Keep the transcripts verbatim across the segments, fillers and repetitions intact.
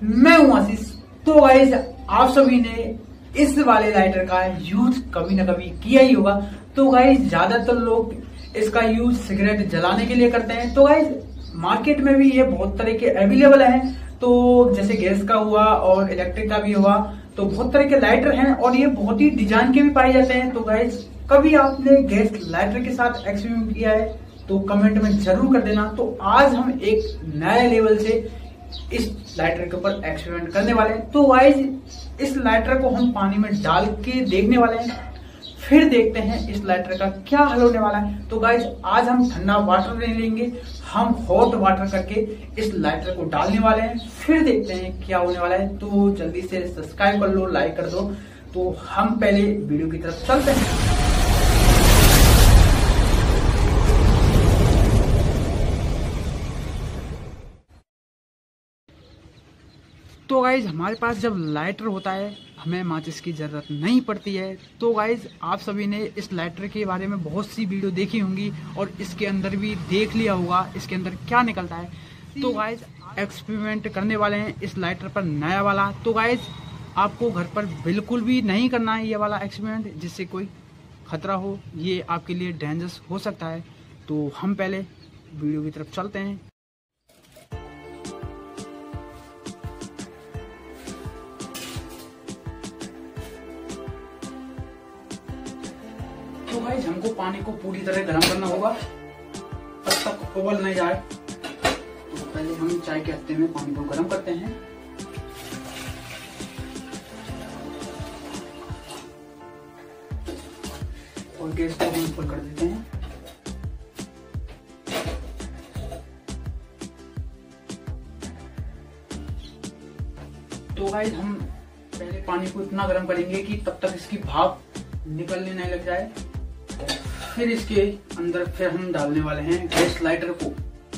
मैं हूं आशीष। तो गाइस आप सभी ने इस वाले लाइटर का यूज कभी ना कभी किया ही होगा। तो गाइस ज्यादातर लोग इसका यूज सिगरेट जलाने के लिए करते हैं। तो गाइस मार्केट में भी ये बहुत तरह के अवेलेबल हैं। तो जैसे गैस का हुआ और इलेक्ट्रिक का भी हुआ, तो बहुत तरह के लाइटर हैं और ये बहुत ही डिजाइन के भी पाए जाते हैं। तो गाइस कभी आपने गैस लाइटर के साथ एक्सपेरिमेंट किया है तो कमेंट में जरूर कर देना। तो आज हम एक नए लेवल से इस लाइटर के ऊपर एक्सपेरिमेंट करने वाले हैं। तो गाइस इस लाइटर को हम पानी में डाल के देखने वाले हैं, फिर देखते हैं इस लाइटर का क्या हल होने वाला है। तो गाइस आज हम ठंडा वाटर ले लेंगे, हम हॉट वाटर करके इस लाइटर को डालने वाले हैं, फिर देखते हैं क्या होने वाला है। तो जल्दी से सब्सक्राइब कर लो, लाइक कर दो। तो हम पहले वीडियो की तरफ चलते हैं। तो गाइज हमारे पास जब लाइटर होता है हमें माचिस की ज़रूरत नहीं पड़ती है। तो गाइज आप सभी ने इस लाइटर के बारे में बहुत सी वीडियो देखी होंगी और इसके अंदर भी देख लिया होगा इसके अंदर क्या निकलता है। तो गाइज एक्सपेरिमेंट करने वाले हैं इस लाइटर पर नया वाला। तो गाइज आपको घर पर बिल्कुल भी नहीं करना है ये वाला एक्सपेरिमेंट, जिससे कोई खतरा हो, ये आपके लिए डेंजरस हो सकता है। तो हम पहले वीडियो की तरफ चलते हैं। तो गाइस हमको पानी को पूरी तरह गर्म करना होगा तब तक उबल नहीं जाए। तो पहले हम चाय के हत्थे में पानी को गर्म करते हैं। और गैस को हम फुल कर देते हैं। तो गाइस हम पहले पानी को इतना गर्म करेंगे कि तब तक इसकी भाप निकलने नहीं लग जाए। फिर इसके अंदर फिर हम डालने वाले हैं गैस लाइटर को।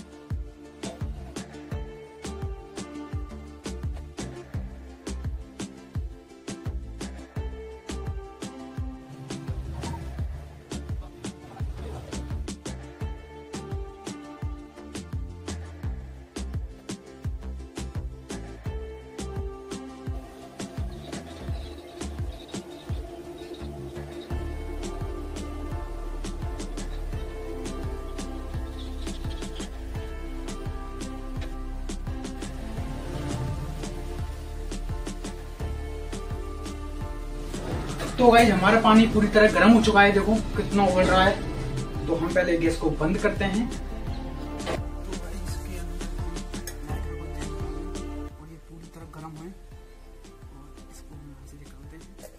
तो गाइस हमारा पानी पूरी तरह गर्म हो चुका है, देखो कितना उबल रहा है। तो हम पहले गैस को बंद करते हैं। तो गाइस इसके अंदर और ये पूरी तरह गर्म है और इसको हम यहाँ से निकालते हैं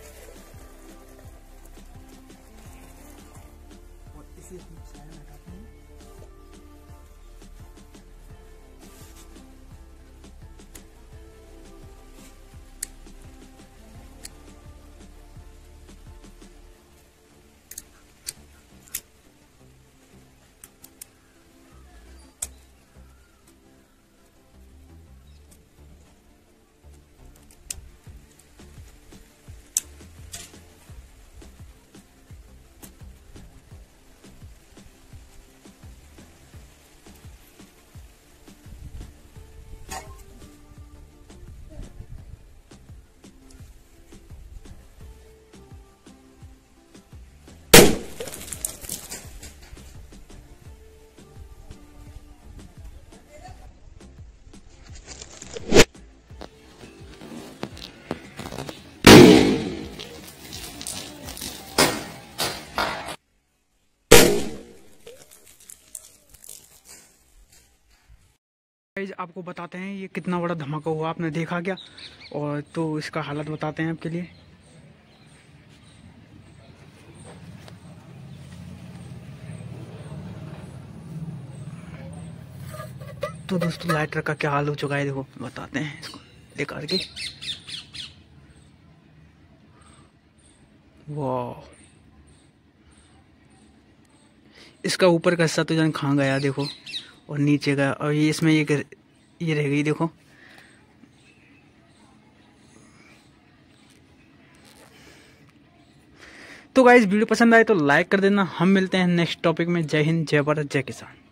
और इसे हम साइड में हटाते हैं। आपको बताते हैं ये कितना बड़ा धमाका हुआ, आपने देखा क्या? और तो इसका हालत बताते हैं आपके लिए। तो दोस्तों लाइटर का क्या हाल हो चुका है, देखो बताते हैं इसको लेकर के। वाह, इसका ऊपर का हिस्सा तो जान खा गया देखो, और नीचे का, और ये इसमें ये ये रह गई देखो। तो गाइस वीडियो पसंद आए तो लाइक कर देना। हम मिलते हैं नेक्स्ट टॉपिक में। जय हिंद, जय भारत, जय किसान।